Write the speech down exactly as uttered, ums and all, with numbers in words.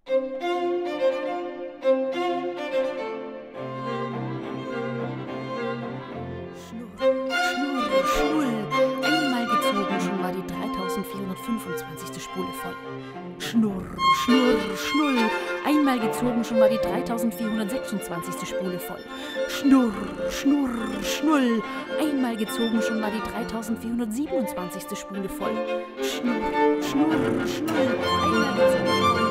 Schnurr, Schnull. Einmal gezogen, schon war die dreitausendvierhundertfünfundzwanzigste Spule voll. Schnurr, Schnurr, Schnull. Einmal gezogen, schon war die dreitausendvierhundertsechsundzwanzigste Spule voll. Schnurr, Schnurr, Schnull. Einmal gezogen, schon war die dreitausendvierhundertsiebenundzwanzigste Spule voll. Schnurr, Schnurr, Schnull. Einmal gezogen, schon war die